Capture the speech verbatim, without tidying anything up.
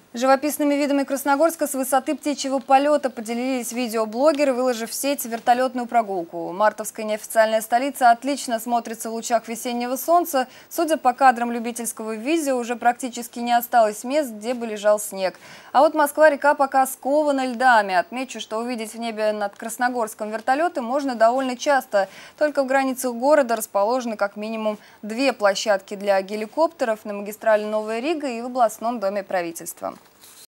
Живописными видами Красногорска с высоты птичьего полета поделились видеоблогеры, выложив в сеть вертолетную прогулку. Мартовская неофициальная столица отлично смотрится в лучах весеннего солнца. Судя по кадрам любительского видео, уже практически не осталось мест, где бы лежал снег. А вот Москва-река пока скована льдами. Отмечу, что увидеть в небе над Красногорском вертолеты можно довольно часто. Только в границах города расположены как минимум две площадки для геликоптеров на магистрали Новая Рига и в областном доме правительства.